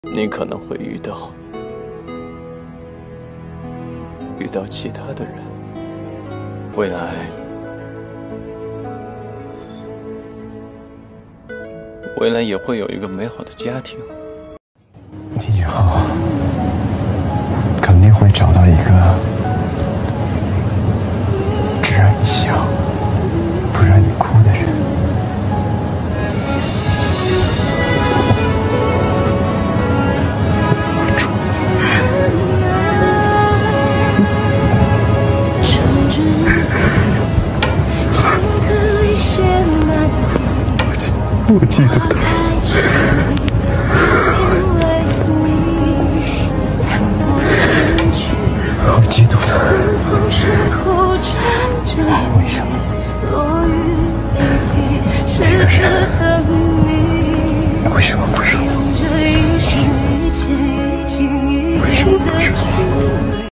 你可能会遇到其他的人，未来也会有一个美好的家庭。 你以后肯定会找到一个